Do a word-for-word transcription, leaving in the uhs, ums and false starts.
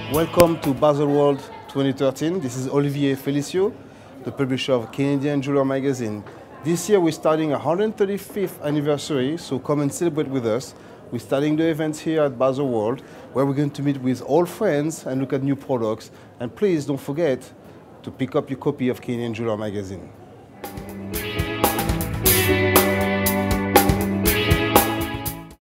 Welcome to Baselworld twenty thirteen. This is Olivier Felicio, the publisher of Canadian Jeweler Magazine. This year we're starting our one hundred thirty-fifth anniversary, so come and celebrate with us. We're starting the events here at Baselworld, where we're going to meet with old friends and look at new products. And please don't forget to pick up your copy of Canadian Jeweler Magazine.